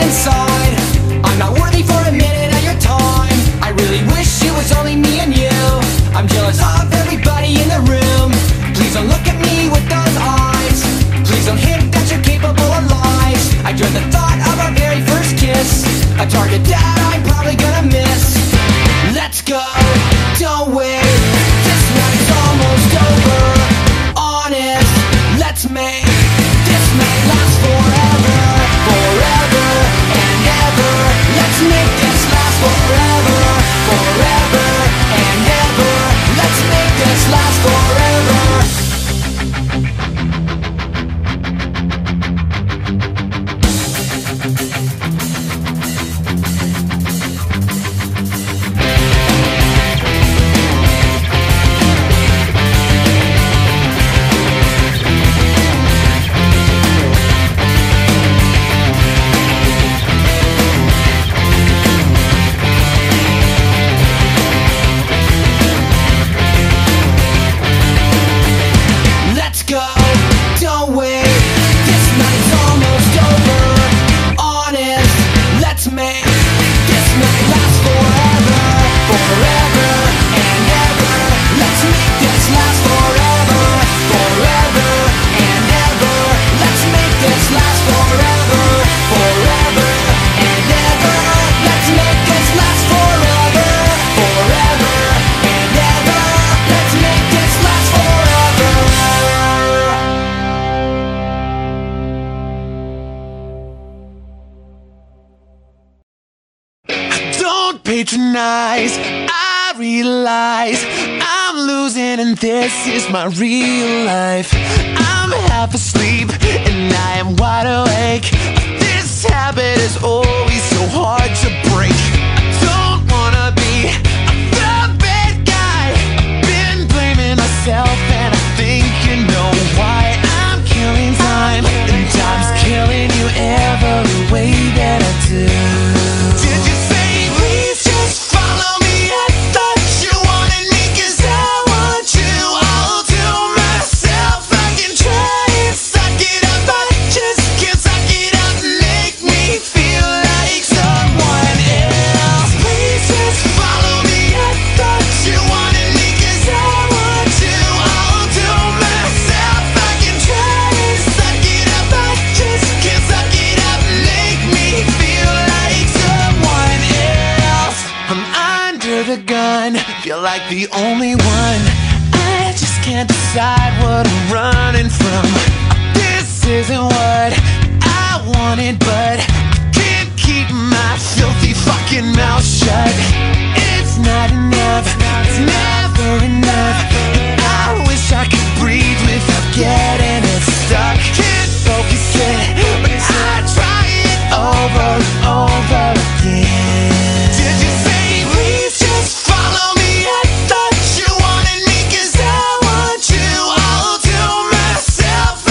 inside. I'm not worthy for a minute of your time. I really wish it was only me and you. I'm jealous of everybody in the room. Please don't look at me with those eyes. Please don't hint that you're capable of lies. I dread the thought of our very first kiss, a target that I'm probably gonna miss. Let's go, don't wait. This night's almost over. Honest, let's make this night last forever. Forever and ever. Let's make this last forever. Forever and ever. Let's make this last forever. Patronize, I realize I'm losing and this is my real life. I'm half asleep and I am wide awake. This habit is always so hard to break. I don't wanna be the bad guy. I've been blaming myself and I think you know why. I'm killing time and time's killing you every way that I do. Did you say please just follow me? I thought you wanted me 'cause I want you. I'll do myself. I can try and suck it up, but I just can't suck it up. Make me feel like someone else. Please just follow me. I thought you wanted me 'cause I want you. I'll do myself. I can try and suck it up, but I just can't suck it up. Make me feel like someone else. I'm under the gun, feel like the only one. I just can't decide what I'm running from. This isn't what I wanted, but I can't keep my filthy fucking mouth shut. It's not enough, it's never enough. And I wish I could breathe without getting it stuck. Can't focus it, but I try it over and over again. Did you say please just follow me? I thought you wanted me 'cause I want you. I'll do myself.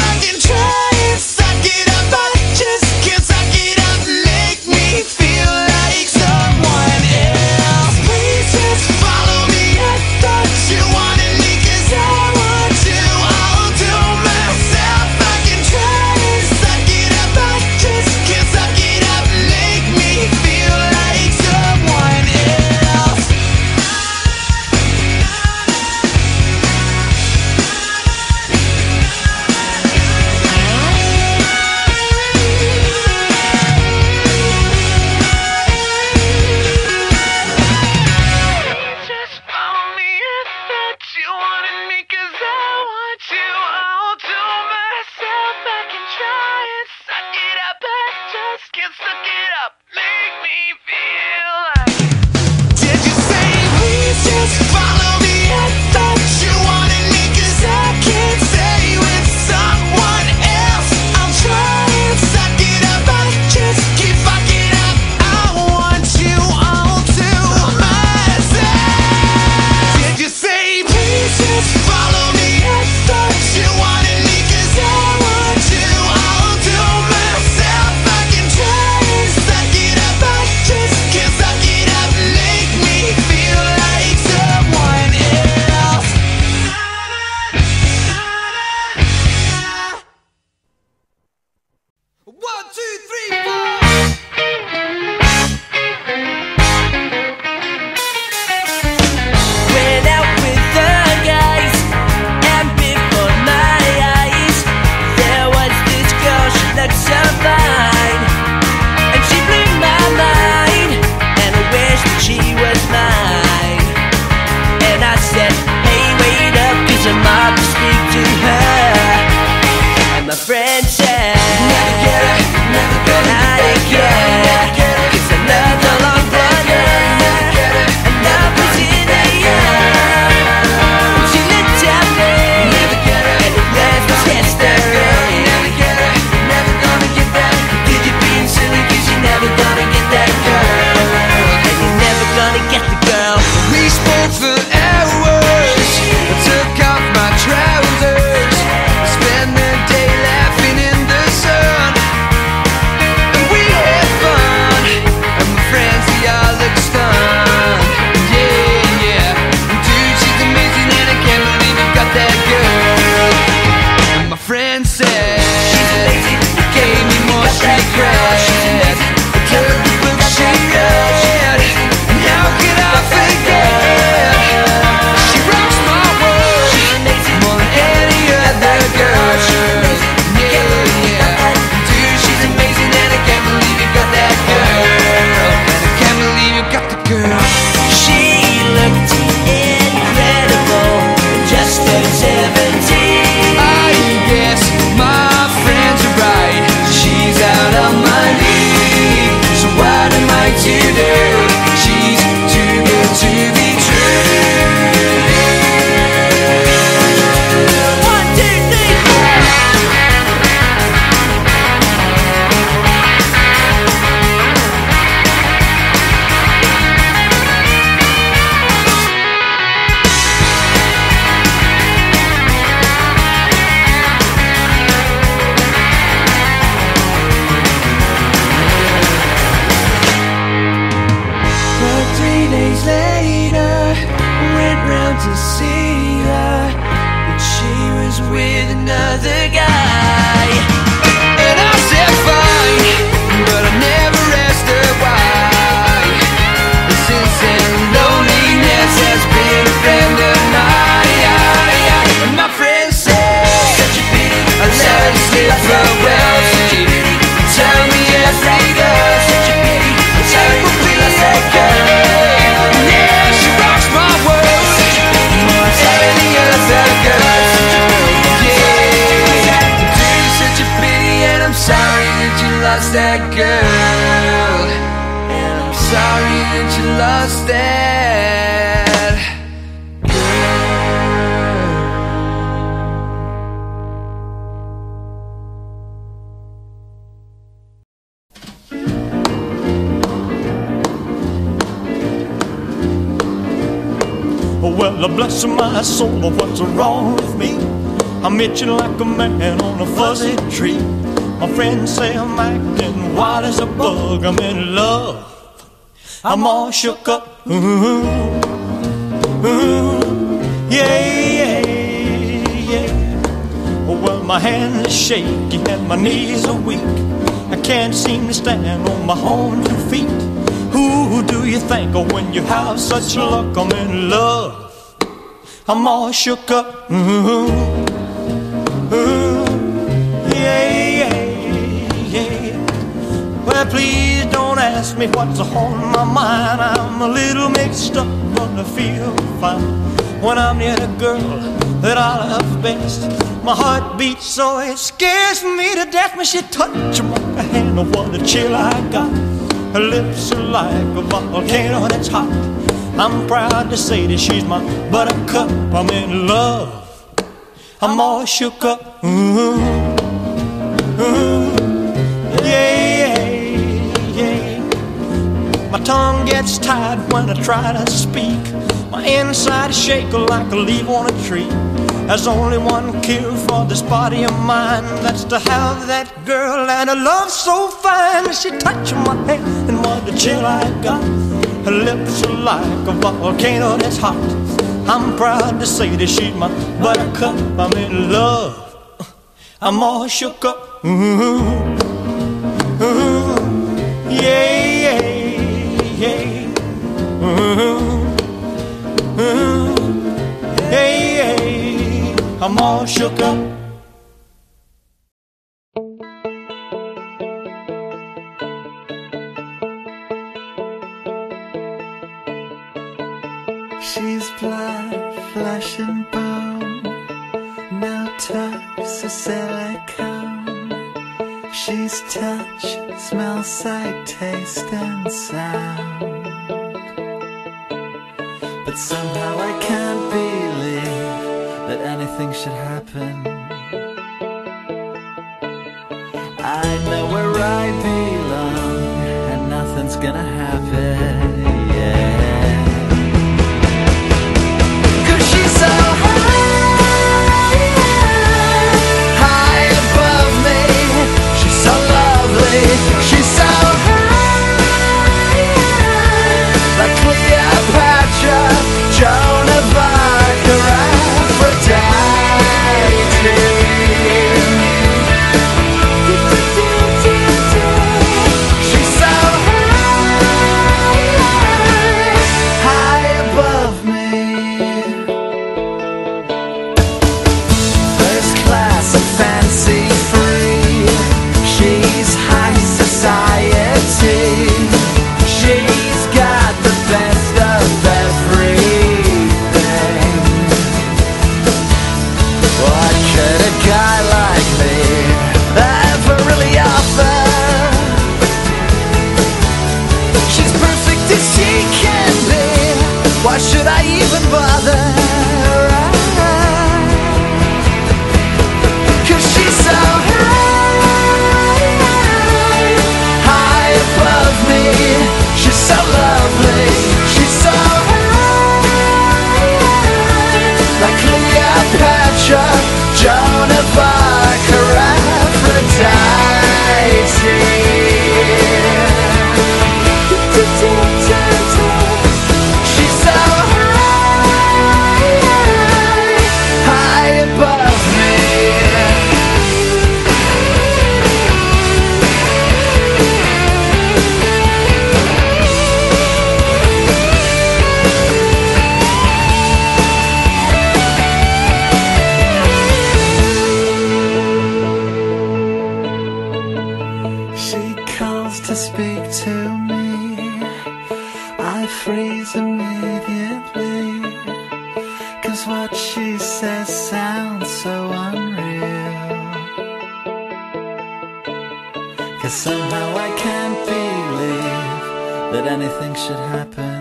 friend said, never get her, never get her, it's another long blunder, and now was in the air. She looked at me, and it left us yesterday. Never get her, never gonna get that. Did you being silly, cause you're never gonna get that girl, and you're never gonna get the girl. We spoke for hours, I took off my trousers, spent the day laughing in the sun, and we had fun, and my friends, they all look stunned. Yeah, yeah, dude, she's amazing and I can't believe you got that girl. And my friend said, She's amazing, gave me more street cred. I took the book she read, and how could I forget? She rocks my world more than any other girl. Yeah, yeah, dude, she's amazing and I can't believe you got that girl. And I can't believe you got the girl. She looked incredible, just turned 17. I guess my friends are right, she's out of my league. So what am I to do? She's too good to be true. 1, 2, 3, But 3 days later, went round to see her, but she was with another guy. And I said fine, but I never asked her why. Since then, loneliness has been a friend of mine. And my friend said, such a pity, I let her slip well. Tell me every day, such a pity, tell me we lost that girl. Yeah, she rocks my world more than any other girl. Yeah, dude, such a pity, and I'm sorry that you lost that girl. And I'm sorry that you lost that girl. Well, bless my soul, what's wrong with me? I'm itching like a man on a fuzzy tree. My friends say I'm acting wild as a bug. I'm in love, I'm all shook up. Ooh, ooh, yeah, yeah, yeah. Well, my hands are shaky and my knees are weak. I can't seem to stand on my own 2 feet. Who do you think of when you have such luck? I'm in love, I'm all shook up. Ooh, ooh, yeah, yeah, yeah. Well, please don't ask me what's on my mind. I'm a little mixed up, but I feel fine when I'm near the girl that I love best. My heart beats so it scares me to death when she touches my hand. Oh, what a chill I got. Her lips are like a volcano that's hot. I'm proud to say that she's my buttercup. I'm in love, I'm all shook up. Ooh, ooh, yeah, yeah. My tongue gets tied when I try to speak. My inside is shaking like a leaf on a tree. There's only one cure for this body of mine, that's to have that girl and a love so fine. She touched my hand and what a chill I got. Her lips are like a volcano that's hot. I'm proud to say that she's my buttercup. I'm in love, I'm all shook up. Ooh, ooh, yeah, yeah, yeah. Ooh, ooh, yeah, yeah. I'm all shook up. She's blood, flesh and bone, no tucks or silicone. She's touch, smell, sight, taste and sound. But somehow I can't believe that anything should happen. I know where I belong and nothing's gonna happen, yeah. 'Cause she's so high above me. She's so lovely. She's so high, like Cleopatra, Joan of Arc, or Aphrodite. She's so high above me. First class and fancy free. She's high society. She's got the best of everything. What could a guy like me ever really offer? She's perfect as she can be. Why should I even bother? 'Cause she's so high above me. She's so lovely. She's so high, like Cleopatra, Joan of Arc, or Aphrodite. She's so high above me. She calls to speak to me. I freeze immediately. 'Cause what she says sounds so unreal. 'Cause somehow I can't believe that anything should happen.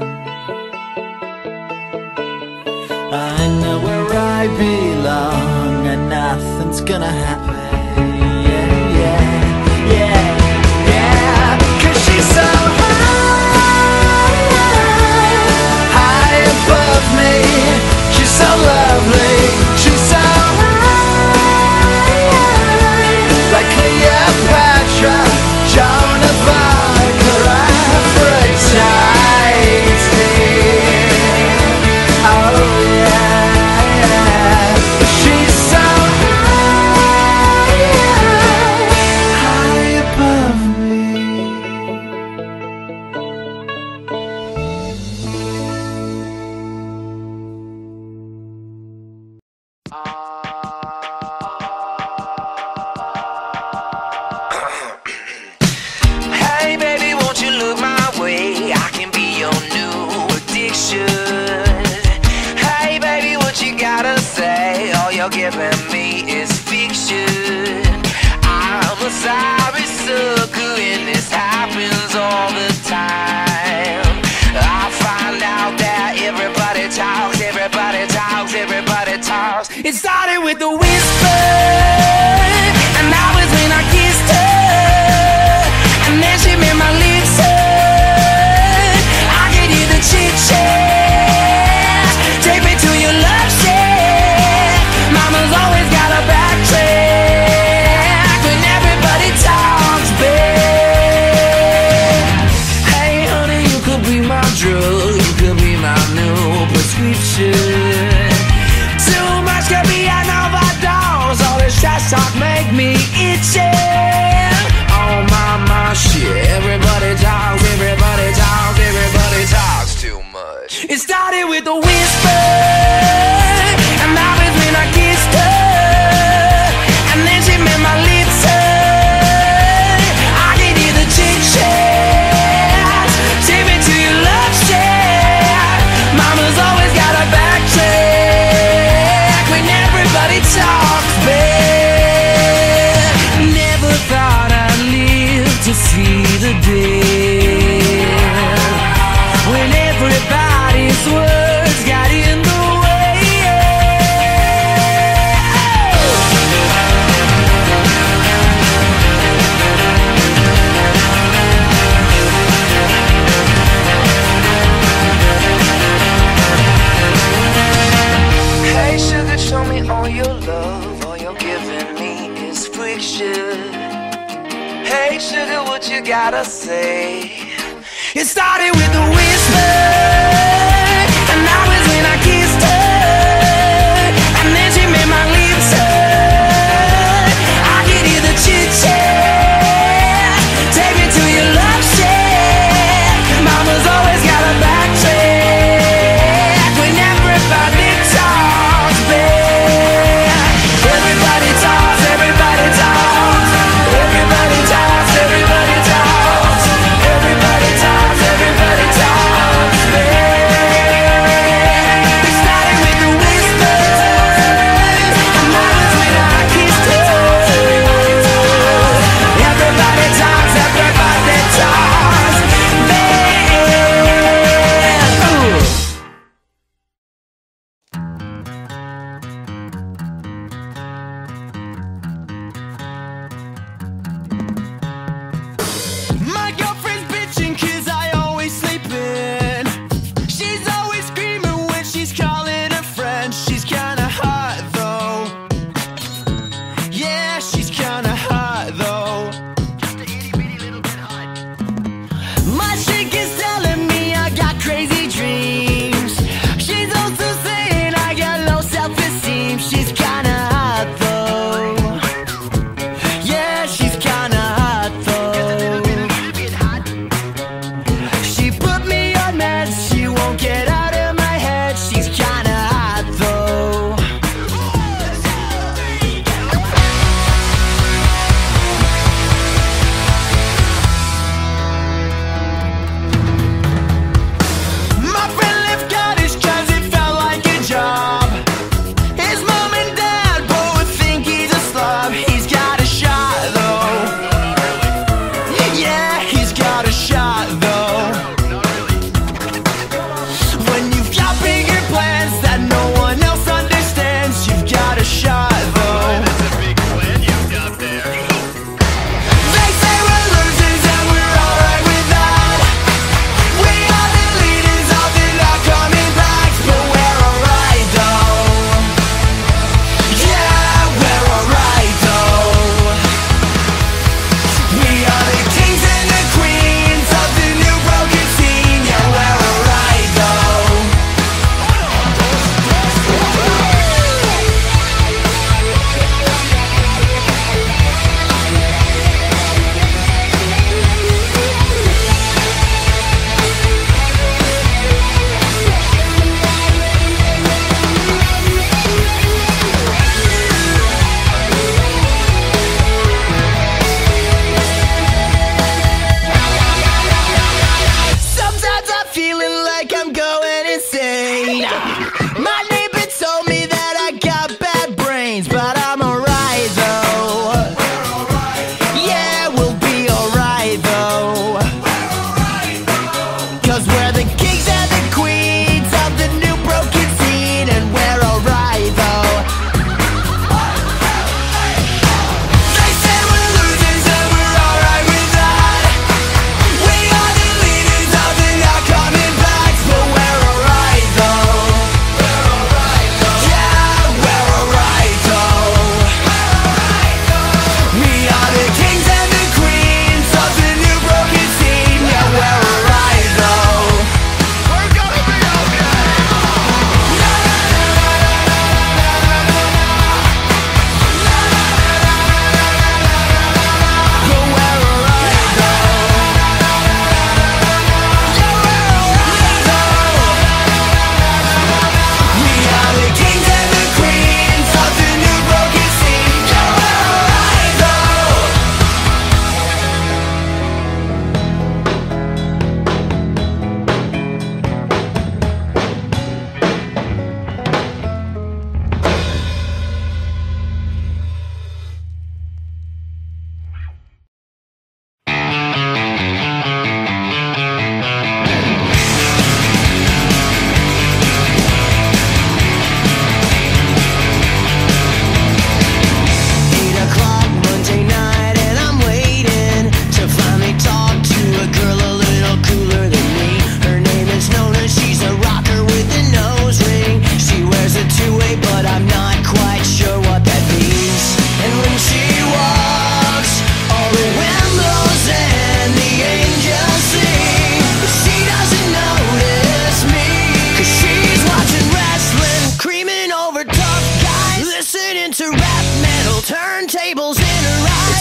I know where I belong and nothing's gonna happen. Yeah, yeah, yeah, yeah. 'Cause she's so high above me. She's so lovely. She's so high, like Cleopatra, Joan of Arc, or Aphrodite. Oh yeah, she's so high above me. Hey baby, won't you look my way? I can be your new addiction. Hey baby, what you gotta say? All you're giving me is fiction. I'm a sorry sucker and this happens all the time. I find out that everybody talks, everybody talks, everybody talks. It started with a whisper, and that was when I kissed her. And then she made my lips hurt. I could hear the chit-chat. Take me to your love shack. Mama's always got a backtrack when everybody talks back. Hey honey, you could be my drug. You could be my new prescription. Too much could be an overdose. should. Hey sugar, what you gotta say? It started with a whisper, and that was when I kissed her, and then she made my lips hurt. I could hear the chit chat. Take me to your love shack. Mama's always got a backtrack when everybody talks back. Everybody talks, everybody talks, everybody talks, everybody talks, everybody talks, everybody talks back.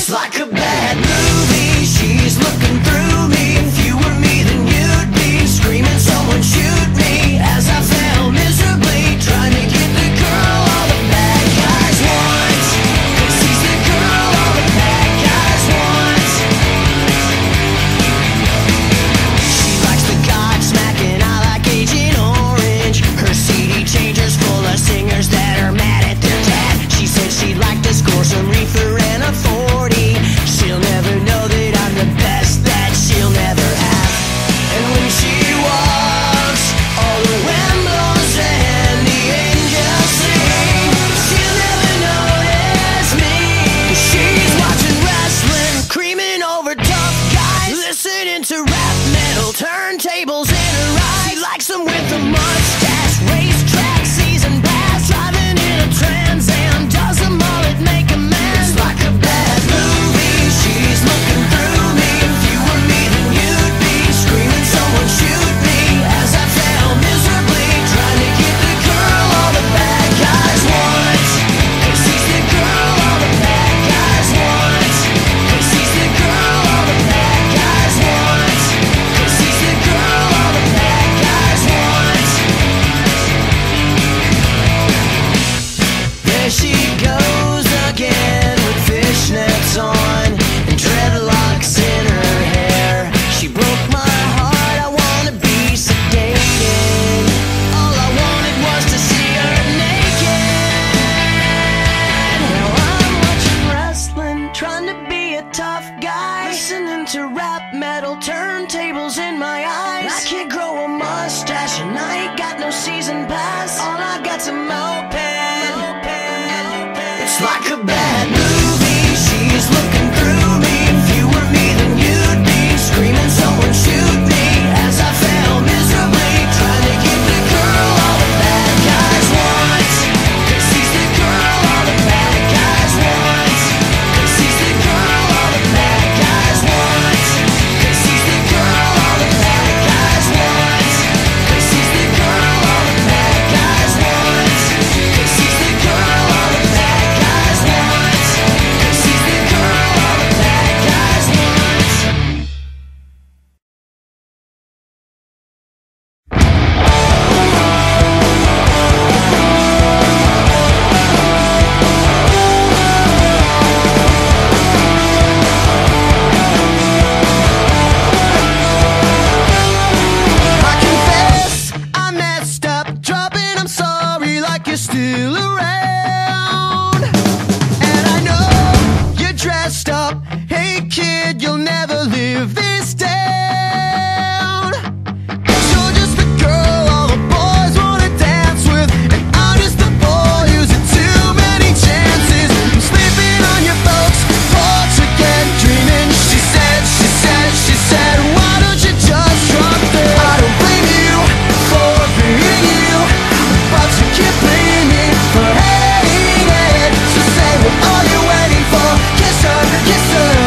It's like a bad movie, she's looking through me. If you were me, then you'd be screaming, someone shoot me. As I fell miserably, trying to get the girl all the bad guys want. 'Cause she's the girl all the bad guys want. She likes the Godsmack and I like Agent Orange. Her CD changer's full of singers that are mad at their dad. She said she'd like to score some reefer and a 40. She'll never know that I'm the best that she'll never have. And when she walks, all the wind blows and the angels sing. She'll never notice me. She's watching wrestling, creaming over tough guys, listening to rap metal, turntables in her eyes. She likes them with a mustache, racetrack, season pass, driving in a Trans Am, does them all at make a man. It's like a bad movie, she's looking through me. If you were me, then you'd be screaming, someone shoot me. As I fell miserably, trying to get the girl all the bad guys want. 'Cause she's the girl all the bad guys want. 'Cause she's the girl all the bad guys want. 'Cause she's the girl all the bad guys want. There she goes again with fishnets on and dreadlocks in her hair. She broke my heart, I wanna be sedated. All I wanted was to see her naked. Now I'm watching wrestling, trying to be a tough guy, listening to rap metal, turntables in my eyes. I can't grow a mustache and I ain't got no season pass. All I got's a moped. It's like a bad movie, she's looking through me. If you were me, then you'd be screaming, someone shoot me. As I fell miserably, trying to get the girl all the bad guys want. 'Cause she's the girl all the bad guys want. 'Cause she's the girl all the bad guys want. 'Cause she's the girl all the bad guys want. 'Cause she's the girl all the bad guys want. 'Cause she's the girl all the bad guys want. 'Cause she's the girl all the bad guys want. I confess I messed up, dropping I'm sorry like you're still around. And I know you're dressed up, hey kid, you'll never live this down. 'Cause you're just the girl all the boys wanna dance with, and I'm just the boy who's had too many chances. I'm sleeping on your folks' porch again, dreaming. She said, why don't you just drop dead? I don't blame you for being you, but you can't blame me for hating it. So say, what are you waiting for? Kiss her,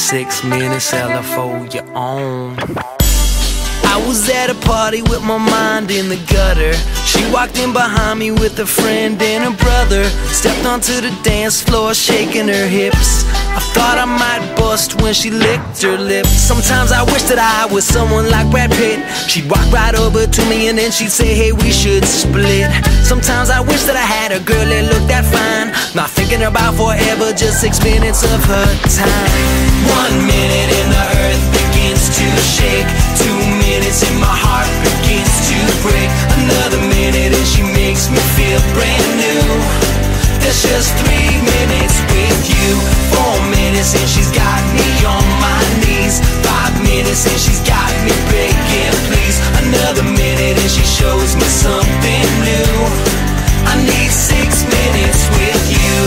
6 minutes, hella for your own. I was at a party with my mind in the gutter. She walked in behind me with a friend and her brother. Stepped onto the dance floor, shaking her hips. I thought I might bust when she licked her lips. Sometimes I wish that I was someone like Brad Pitt. She'd walk right over to me and then she'd say, hey, we should split. Sometimes I wish that I had a girl that looked that fine. Not thinking about forever, just 6 minutes of her time. 1 minute and the earth begins to shake. 2 minutes and my heart begins to break. Another minute and she makes me feel brand new. There's just 3 minutes with you. 4 minutes and she's got me on my knees. 5 minutes and she's got me begging please. Another minute and she shows me something new. I need 6 minutes with you.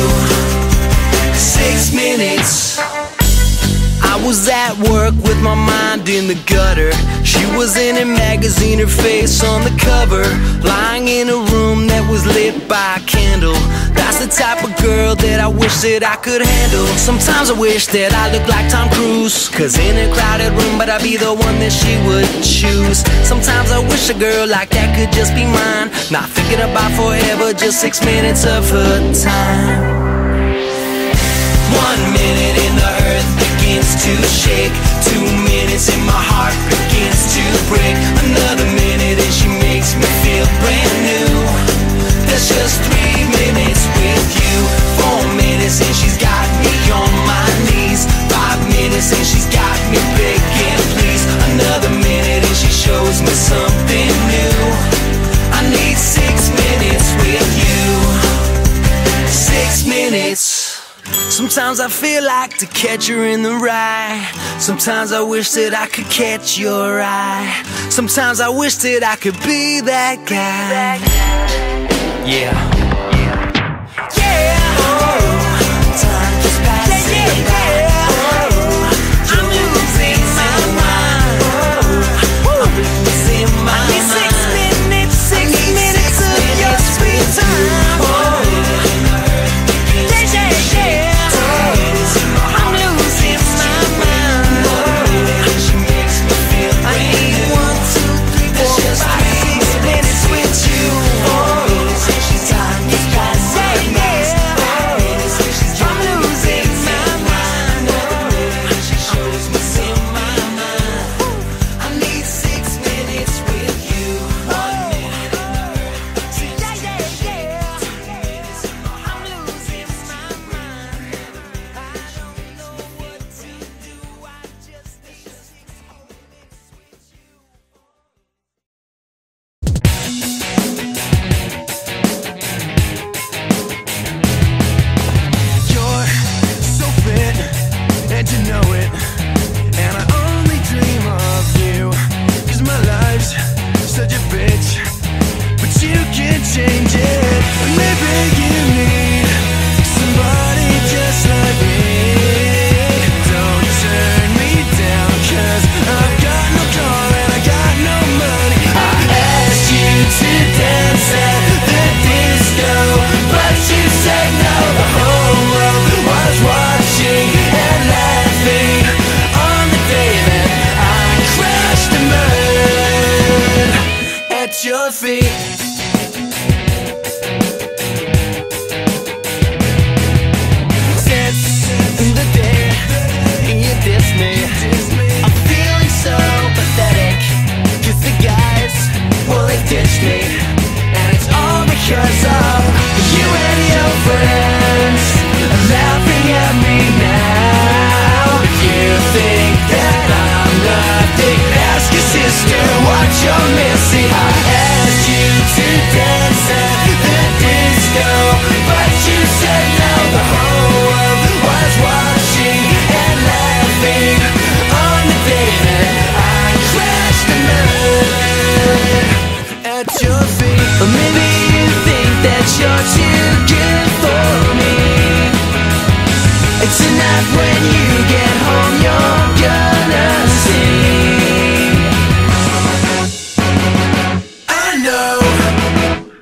6 minutes. I was at work with my mind in the gutter. She was in a magazine, her face on the cover, lying in a room that was lit by a candle. That's the type of girl that I wish that I could handle. Sometimes I wish that I looked like Tom Cruise, cause in a crowded room, but I'd be the one that she would choose. Sometimes I wish a girl like that could just be mine. Not thinking about forever, just 6 minutes of her time. 1 minute and the earth begins to shake. 2 minutes and my heart begins to break. Another minute and she makes me feel brand new. There's just 3 minutes with you. 4 minutes and she's got me on my knees. 5 minutes and she's got me begging please. Another minute and she shows me something new. I need 6 minutes with you. 6 minutes. Sometimes I feel like to catch her in the rye. Sometimes I wish that I could catch your eye. Sometimes I wish that I could be that guy. Yeah. Yeah. Oh, time just passing by. Oh, I'm losing my mind. Oh, I'm losing my mind. 6 minutes of your sweet time. Oh. Your feet. Since the day you dissed me, I'm feeling so pathetic. Cause the guys, well, they ditched me. And it's all because of you and your friends laughing at me now. If you think that I'm nothing, ask your sister what you're missing. I asked you to dance at the disco, but you said no. The whole world was watching and laughing on the day that I crashed and burned at your feet. Or maybe you think that you're too good for me. Tonight when you get home, you're gonna see. I know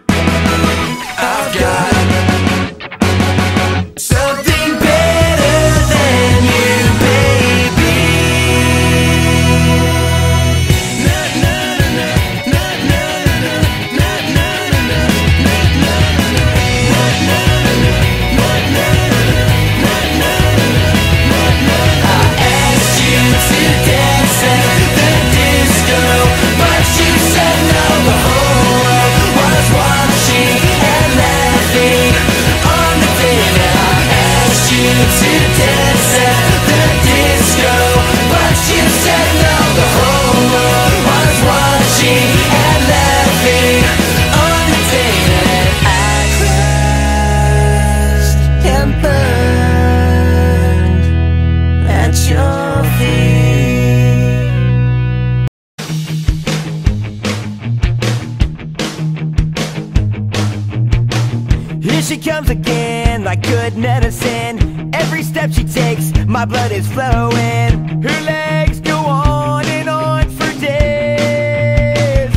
comes again like good medicine. Every step she takes, my blood is flowing. Her legs go on and on for days.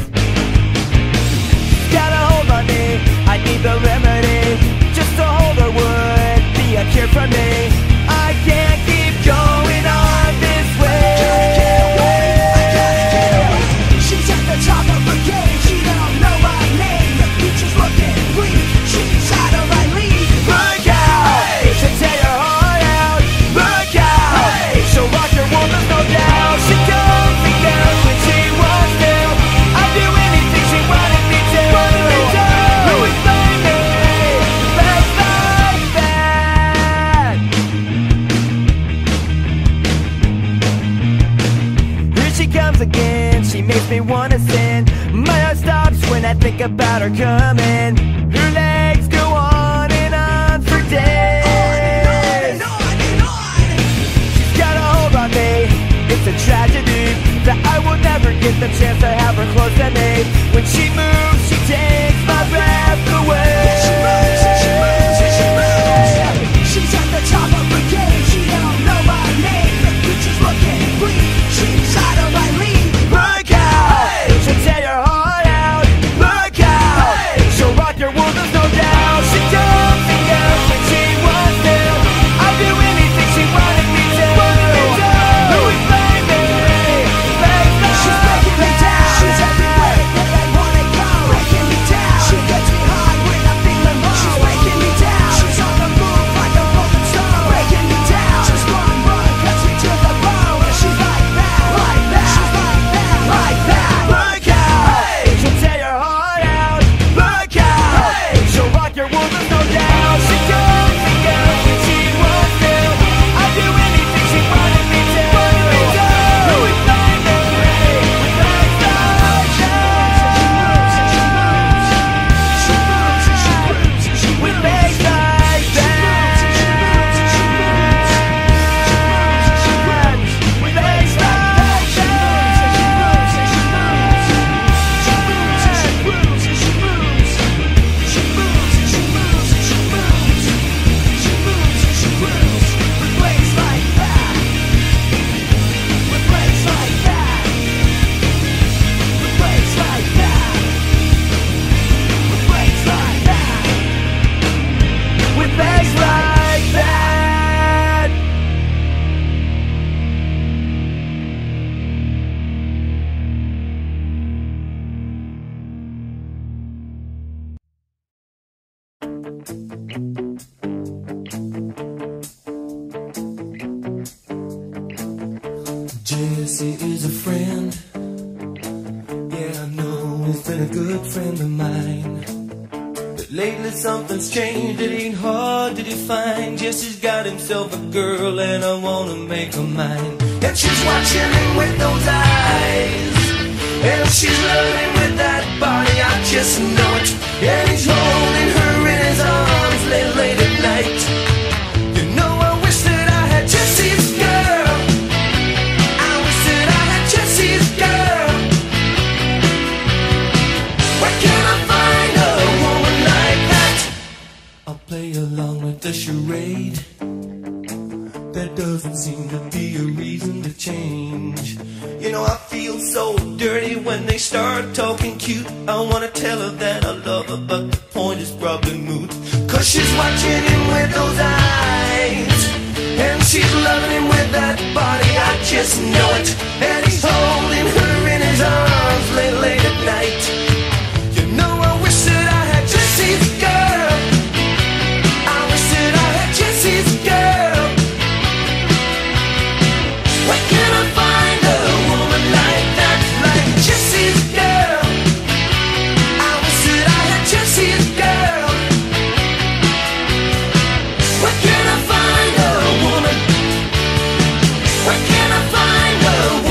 Got a hold on me, I need the remedy. Just to hold her would be a cure for me. I can't keep going on this way. She's at the top of her game, she don't know my name. The future's looking bleak, she's out of my league. Look out! Hey! She'll tear your heart out. Look out! Hey! She'll rock your world, there's no doubt. She comes and goes when she wants to. I'll do anything she wanted me to. Who would blame me? Legs like that. Here she comes again, she makes me wanna sin. My heart stops when I think about her coming. Her legs go on and on for days. She's got a hold on me, it's a tragedy that I will never get the chance to have her close to me. When she moves, she takes my breath away. She's at the top of her game, she don't know my name. The future's looking bleak, she's out of my league. Look out! Hey! She'll tear your heart out. Look out! Hey! She'll rock your world, there's no doubt. She comes and goes when she wants to. I'll do anything she wanted me to. Who would blame me? She's breaking me down, she's everywhere that I wanna go. Breaking me down, she gets me high when I'm feeling low. She's breaking me down, she's on the move like a rolling stone. Breaking me down, just run, cuts me to the bone. She's like that, like that, she's like that, like that. Look out! Hey! She'll tear your heart out. Look out! Hey! She'll rock your world, there's no doubt. She comes and goes when she wants to. I'll do anything she wanted me to. Who would blame me? With legs like that. With legs like with legs like that. Jesse is a friend. Yeah, I know he's been a good friend of mine. But lately something's changed, it ain't hard to define. Jesse's got himself a girl and I wanna make her mine. And she's watching him with those eyes, and she's loving with that body, I just know it. And he's holding her in his arms late at night. You know, I wish that I had Jesse's girl. I wish that I had Jesse's girl. Where can I find a woman like that? I'll play along with the charade. There doesn't seem to be a reason to change. You know, I feel so dirty when they start talking cute. I wanna tell her that I love her, but the point is probably moot. Cause she's watching him with those eyes, and she's loving him with that body, I just know it. And he's holding her in his arms late at night. You know, I wish that I had Jesse's girl. I wish that I had Jesse's girl. Where can I find a woman like that, like Jesse's girl? I wish that I had Jesse's girl. Where can I find a woman? Where can I find a woman?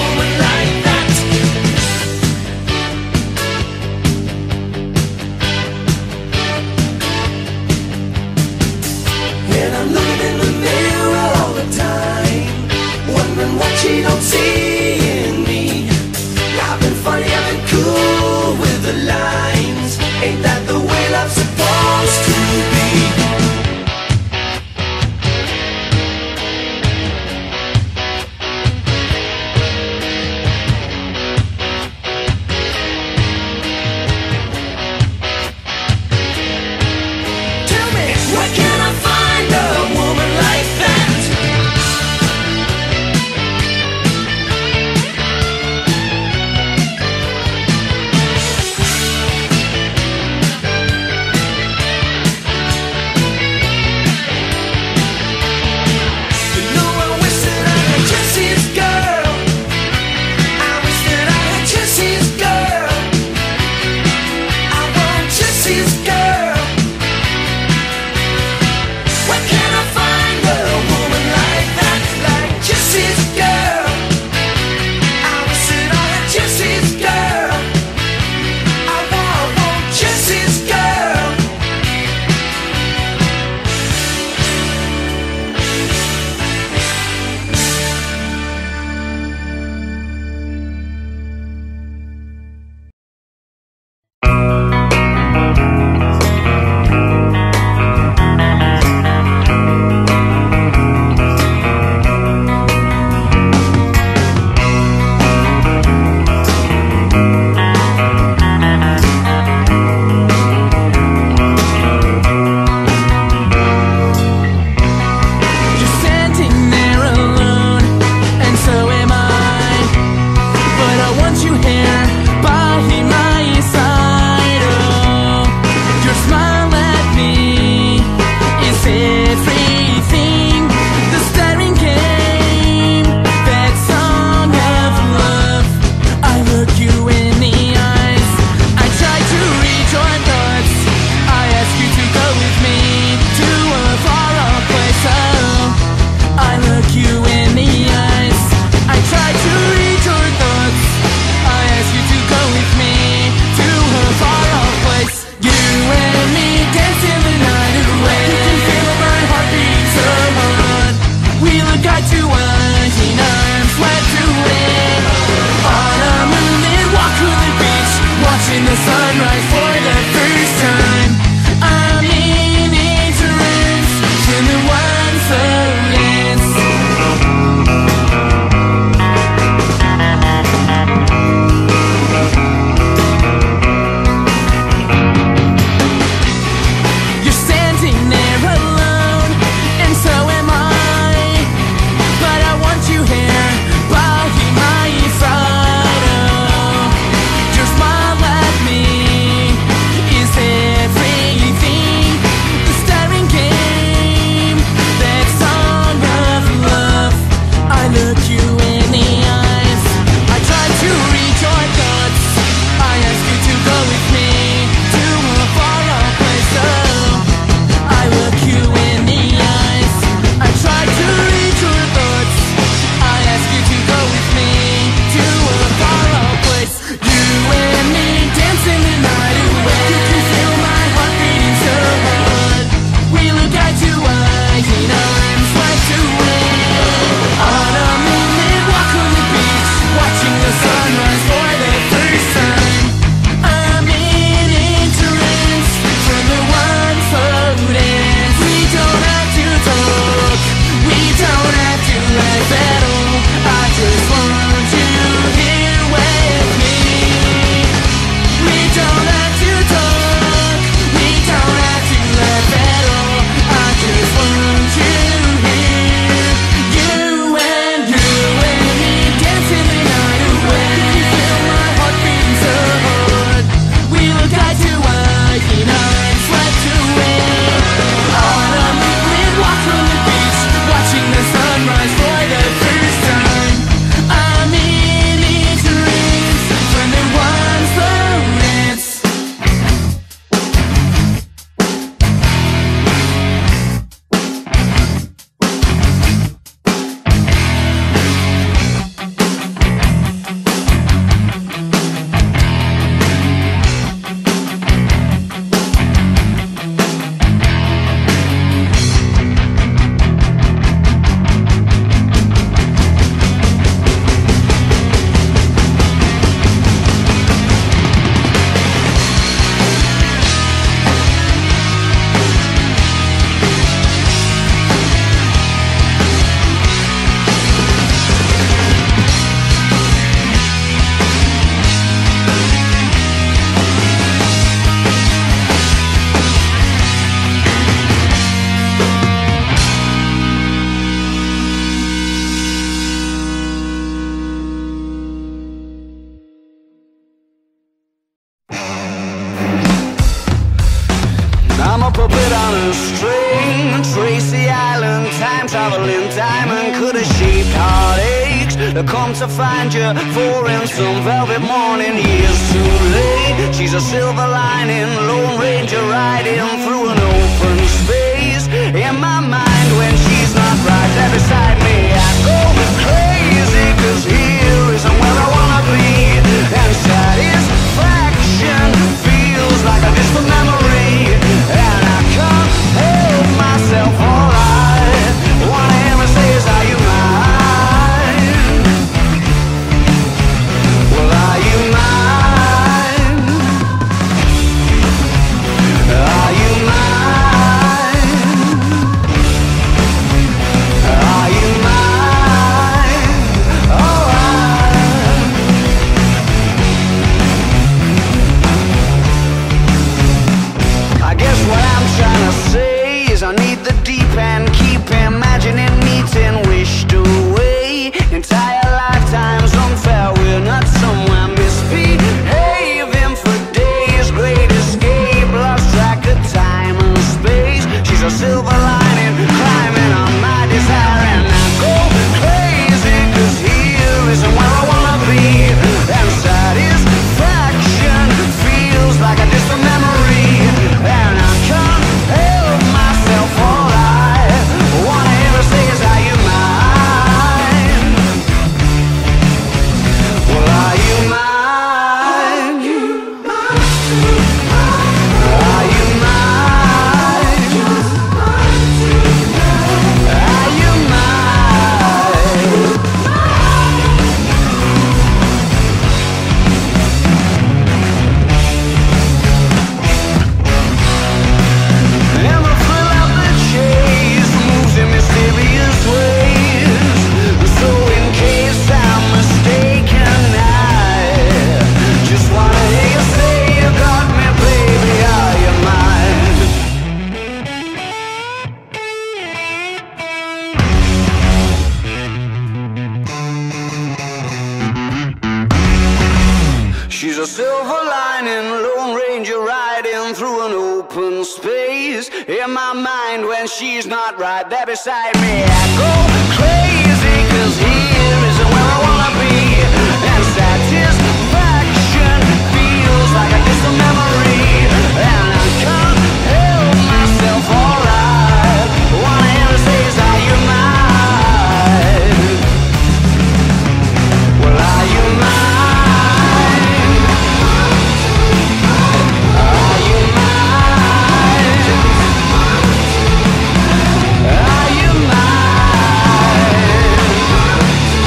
come to find you for in some velvet morning. Years too late, she's a silver lining, Lone Ranger riding through an open space. In my mind when she's not right there beside me, I go crazy, cause here isn't where I wanna be. And satisfaction feels like a distant memory, and I can't help myself. All I wanna hear me say is, are you mine? Well, are you mine? Are you mine? Are you mine? Oh, I guess what I'm trying to say is I need the deep end, keep imagining meeting wished away. Entire lifetimes unfair, we're not somewhere misbehaving for days. Great escape, lost track of time and space. She's a silver lining, climbing on my desire, and I go crazy, cause here isn't where I wanna be. And satisfaction feels like a distant memory, and I can't help myself. All I wanna hear her say is, are you mine? Well, are you mine? Are you mine? Are you mine? And the thrill of the chase moves in mysterious ways. So in case I'm mistaken, I just wanna hear you say you got me, baby, are you mine? She's a silver lining, Lone Ranger riding through an open space. In my mind when she's not right there beside me, I go crazy, cause here isn't where I wanna be. And satisfaction feels like a distant memory, and I can't help myself. All I wanna hear her say is, are you mine? Well, are you mine? Are you mine? Are you mine?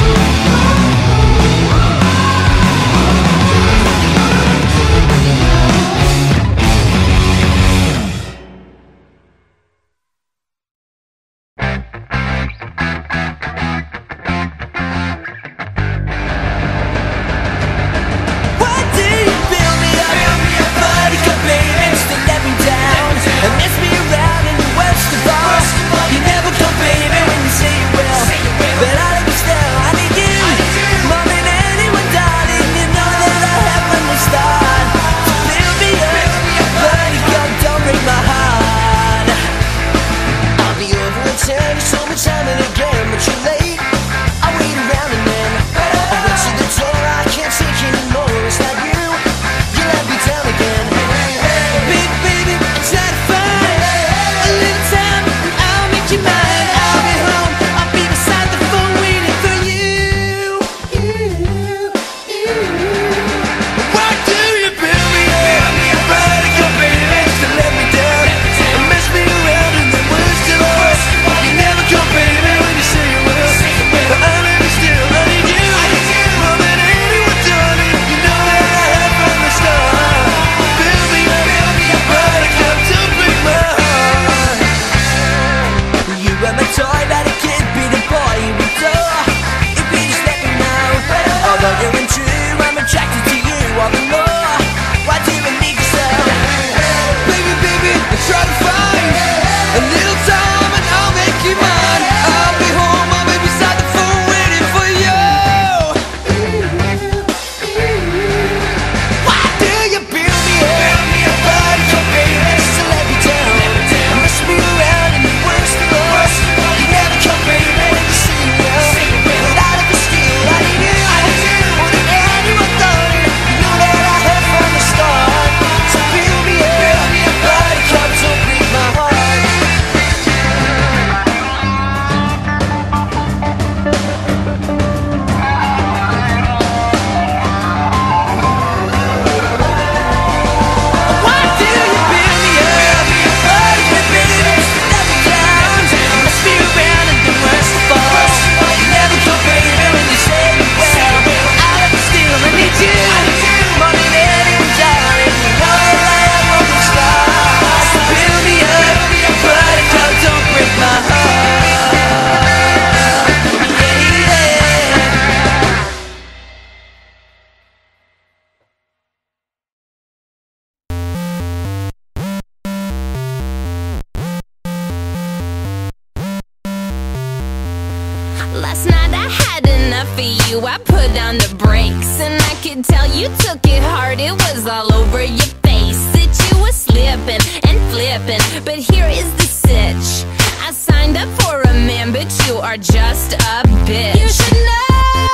Last night I had enough of you, I put on the brakes, and I could tell you took it hard, it was all over your face. That you were slipping and flipping, but here is the sitch. I signed up for a man, but you are just a bitch. You should know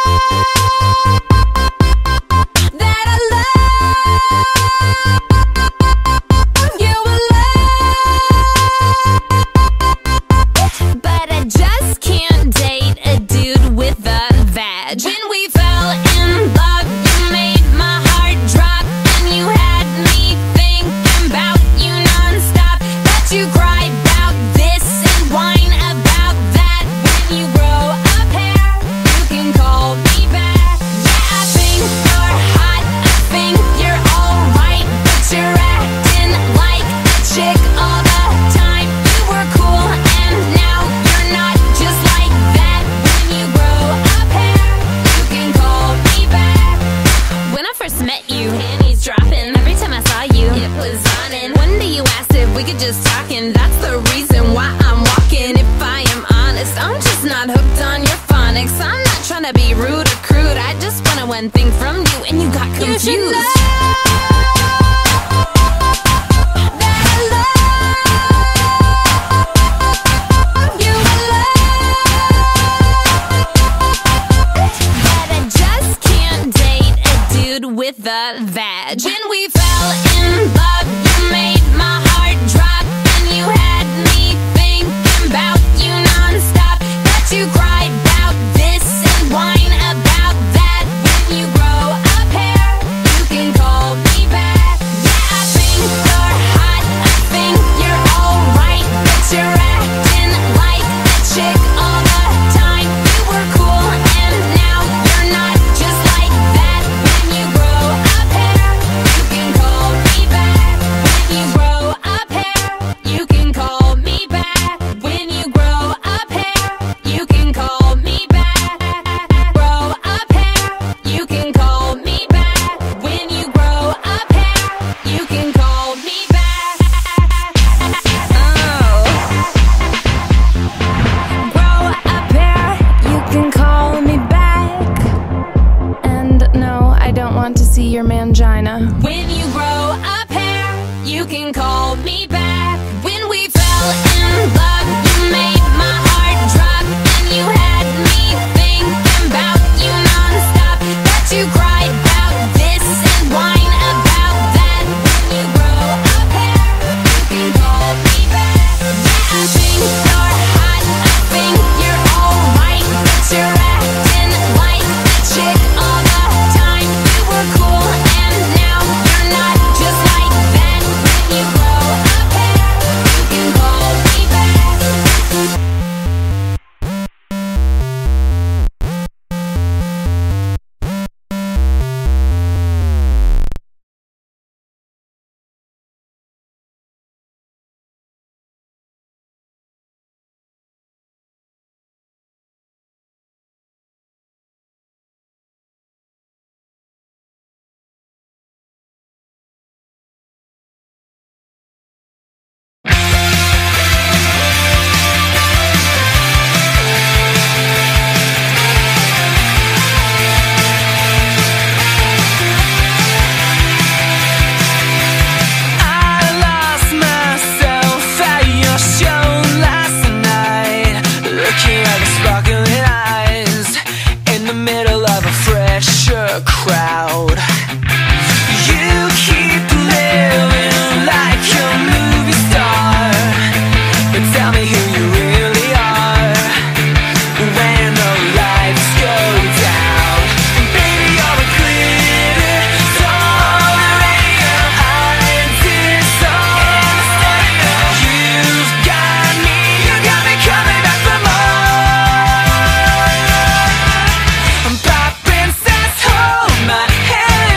that I love you a lot, but I just can't date a dude with a vag. When we fell in love, you made my heart drop, and you had me thinking about you non-stop. But you cry about this and whine about that. When you grow up hair, you can call me back. Yeah, I think you're hot, I think you're alright, but you're acting like a chick all the time. You were cool and now you're not just like that. When you grow up hair, you can call me back. When I first met you, panties dropping. Every time I saw you, it was on. And one day you asked if we could just talk, and that's the reason why I'm walking. If I am honest, I'm just not hooked on your phonics. I'm not trying to be rude or crude, I just wanted one thing from you, and you got confused. You should know that I love you a lot, but I just can't date a dude with a vag. When we fell in love, you made my heart drop, and you had me thinking about you non-stop. But you cried about this and whine about that. When you grow up hair, you can call me back. Yeah, I think you're hot, I think you're alright, but you're acting like a chick all the time. You were cool and now you're not just like that. When you grow up hair, you can call me back. When you grow up hair, you can call me back. When you grow up hair, you can call me back. Grow up hair, you can call me back. When you grow up hair, you can call me back. Grow up hair, you can call me back. And no, I don't want to see your mangina. When you grow up hair, you can call me back. When we fell in love, you made my heart drop, and you had me thinking about you non-stop. But you cried about this and whine about that. When you grow up hair, you can call me back. Yeah, I think you're hot, I think you're alright, but you're acting like a chick all the time. You were cool and now you're not just like that. When you grow up hair, you can call me back. My head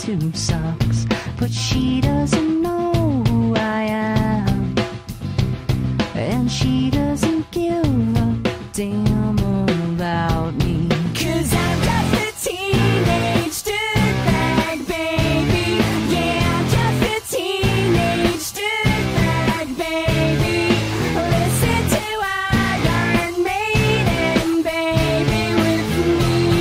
two socks. But she doesn't know who I am, and she doesn't give a damn about me. 'Cause I'm just a teenage dirtbag, baby. Yeah, I'm just a teenage dirtbag, baby. Listen to Iron Maiden, baby, with me.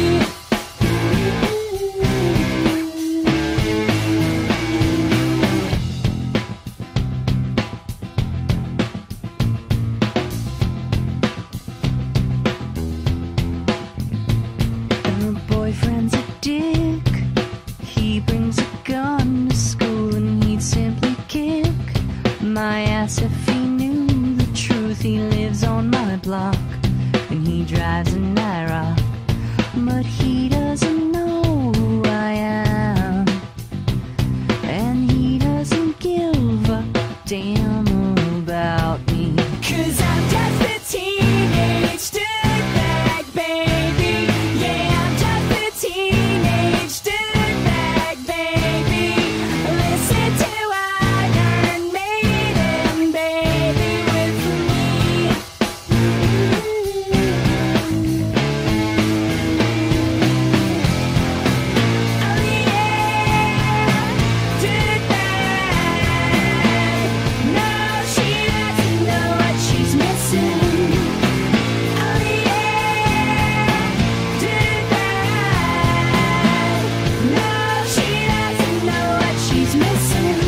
Her boyfriend's a dick. He brings a gun to school and he'd simply kick my ass if he knew the truth. He lives on my block and he drives an IROC, but he doesn't know who I am, and he doesn't give a damn about me. 'Cause I'm just a teenage dirtbag, baby. Yeah, I'm just a teenage dirtbag, baby. Listen to Iron Maiden, baby, with me. Oh yeah, dirtbag. No, she doesn't know what she's missing. Oh yeah, dirtbag. No, she doesn't know what she's missing.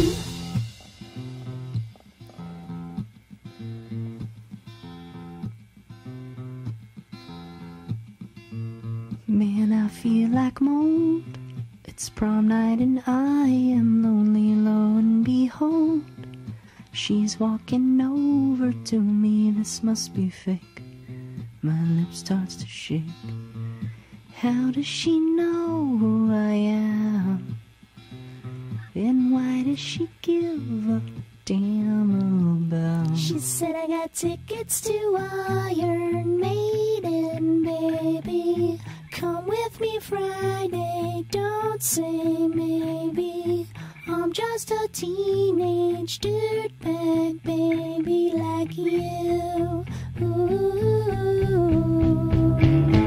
Man, I feel like mold. It's prom night and I am lonely, lo and behold. She's walking over to me, this must be fake. My lip starts to shake. How does she know who I am? And why does she give a damn about? She said I got tickets to Iron Maiden, baby. Come with me Friday, don't say maybe. I'm just a teenage dirtbag, baby, like you. Ooh.